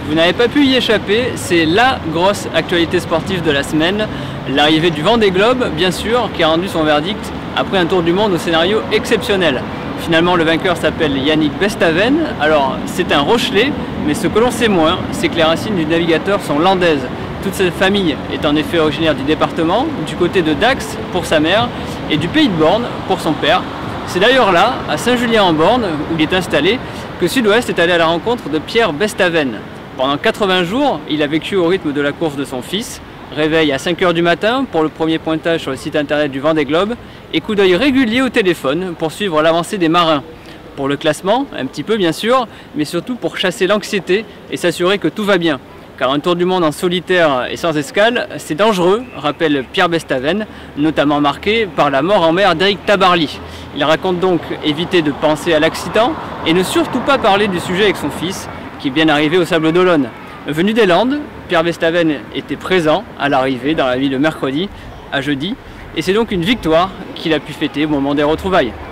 Vous n'avez pas pu y échapper, c'est la grosse actualité sportive de la semaine. L'arrivée du Vendée Globe, bien sûr, qui a rendu son verdict après un tour du monde au scénario exceptionnel. Finalement, le vainqueur s'appelle Yannick Bestaven. Alors, c'est un Rochelais, mais ce que l'on sait moins, c'est que les racines du navigateur sont landaises. Toute cette famille est en effet originaire du département, du côté de Dax pour sa mère et du pays de Borne pour son père. C'est d'ailleurs là, à Saint-Julien-en-Borne, où il est installé, que Sud-Ouest est allé à la rencontre de Pierre Bestaven. Pendant 80 jours, il a vécu au rythme de la course de son fils. Réveil à 5 h du matin pour le premier pointage sur le site internet du Vendée Globe et coup d'œil régulier au téléphone pour suivre l'avancée des marins. Pour le classement, un petit peu bien sûr, mais surtout pour chasser l'anxiété et s'assurer que tout va bien. Car un tour du monde en solitaire et sans escale, c'est dangereux, rappelle Pierre Bestaven, notamment marqué par la mort en mer d'Éric Tabarly. Il raconte donc éviter de penser à l'accident et ne surtout pas parler du sujet avec son fils, qui est bien arrivé au Sable d'Olonne. Venu des Landes, Pierre Bestaven était présent à l'arrivée dans la nuit de mercredi à jeudi, et c'est donc une victoire qu'il a pu fêter au moment des retrouvailles.